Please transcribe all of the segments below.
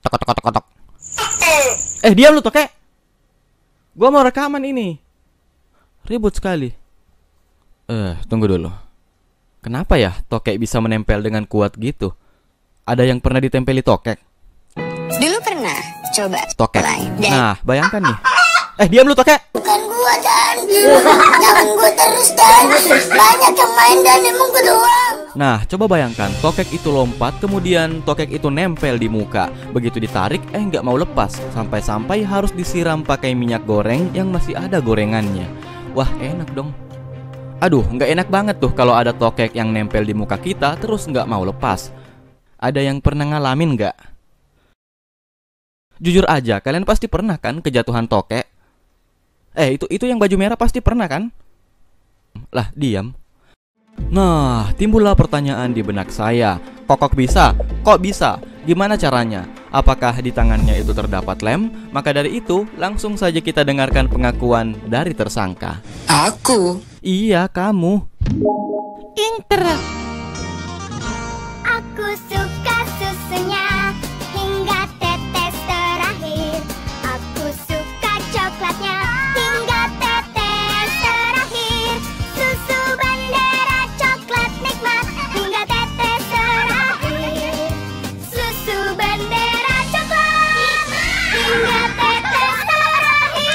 Tok tok tok tok. Diam lu tokek. Gua mau rekaman ini. Ribut sekali. Tunggu dulu. Kenapa ya tokek bisa menempel dengan kuat gitu? Ada yang pernah ditempeli tokek? Dulu pernah, coba. Tokek. Dan Nah, bayangkan nih. Diam lu tokek. bukan gua Dan. Jangan gua terus Dan. Banyak yang main Dan, emang gua doang. Nah, coba bayangkan tokek itu lompat, kemudian tokek itu nempel di muka. Begitu ditarik, nggak mau lepas. Sampai-sampai harus disiram pakai minyak goreng yang masih ada gorengannya. Wah, enak dong. Aduh, nggak enak banget tuh kalau ada tokek yang nempel di muka kita terus nggak mau lepas. Ada yang pernah ngalamin nggak? Jujur aja, kalian pasti pernah kan kejatuhan tokek? Itu yang baju merah pasti pernah kan? Lah, diam. Nah, timbullah pertanyaan di benak saya. Kokok bisa? Kok bisa? Gimana caranya? Apakah di tangannya itu terdapat lem? Maka dari itu, langsung saja kita dengarkan pengakuan dari tersangka. Aku. Iya, kamu. Inter. Aku suka susunya hingga tetes terakhir. Aku suka coklatnya hingga tetes terakhir. Susu Bendera coklat nikmat hingga tetes terakhir. Susu Bendera coklat hingga tetes terakhir.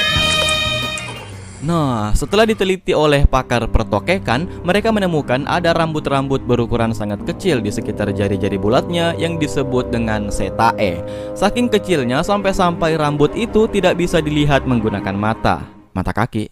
Nah, setelah diteliti oleh pakar pertokekan, mereka menemukan ada rambut-rambut berukuran sangat kecil di sekitar jari-jari bulatnya yang disebut dengan setae. Saking kecilnya sampai-sampai rambut itu tidak bisa dilihat menggunakan mata kaki.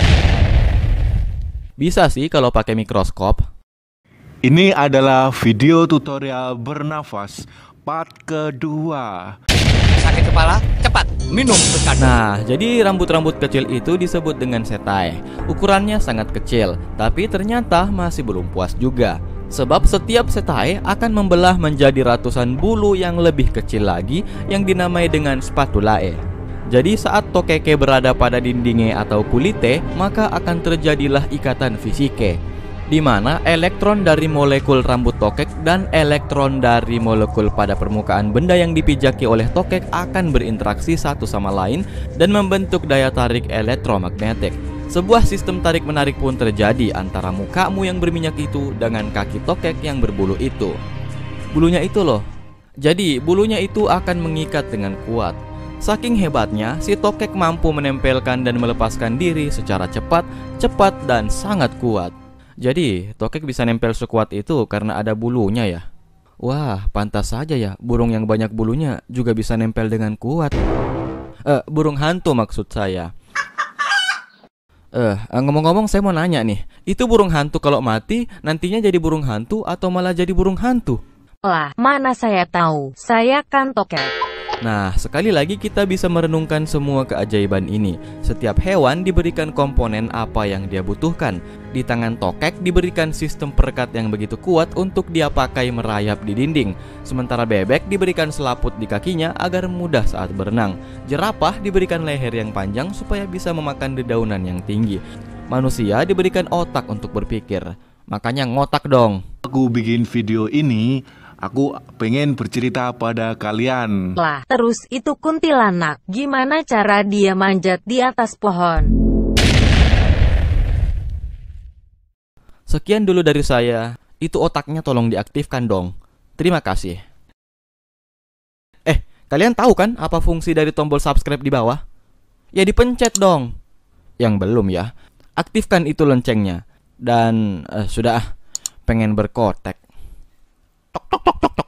Bisa sih kalau pakai mikroskop. Ini adalah video tutorial bernafas part kedua. Sakit kepala? Cepat, minum Bekadon. Nah, jadi rambut-rambut kecil itu disebut dengan setae. Ukurannya sangat kecil, tapi ternyata masih belum puas juga. Sebab setiap setae akan membelah menjadi ratusan bulu yang lebih kecil lagi yang dinamai dengan spatulae. Jadi saat tokeke berada pada dindingnya atau kulite, maka akan terjadilah ikatan fisike, di mana elektron dari molekul rambut tokek dan elektron dari molekul pada permukaan benda yang dipijaki oleh tokek akan berinteraksi satu sama lain dan membentuk daya tarik elektromagnetik. Sebuah sistem tarik-menarik pun terjadi antara mukamu yang berminyak itu dengan kaki tokek yang berbulu itu. Bulunya itu loh. Jadi bulunya itu akan mengikat dengan kuat. Saking hebatnya, si tokek mampu menempelkan dan melepaskan diri secara cepat, dan sangat kuat. Jadi, tokek bisa nempel sekuat itu karena ada bulunya ya. Wah, pantas saja ya, burung yang banyak bulunya juga bisa nempel dengan kuat. Burung hantu maksud saya. Ngomong-ngomong saya mau nanya nih, itu burung hantu kalau mati nantinya jadi burung hantu atau malah jadi burung hantu? Lah, mana saya tahu, saya kan tokek. Nah, sekali lagi kita bisa merenungkan semua keajaiban ini. Setiap hewan diberikan komponen apa yang dia butuhkan. Di tangan tokek diberikan sistem perekat yang begitu kuat untuk dia pakai merayap di dinding. Sementara bebek diberikan selaput di kakinya agar mudah saat berenang. Jerapah diberikan leher yang panjang supaya bisa memakan dedaunan yang tinggi. Manusia diberikan otak untuk berpikir. Makanya ngotak dong. Aku bikin video ini, aku pengen bercerita pada kalian. Lah, terus itu kuntilanak, gimana cara dia manjat di atas pohon? Sekian dulu dari saya. Itu otaknya tolong diaktifkan dong. Terima kasih. Kalian tahu kan apa fungsi dari tombol subscribe di bawah? Ya dipencet dong. Yang belum ya, aktifkan itu loncengnya. Dan sudah pengen berkotek. Tok tok tok tok tok.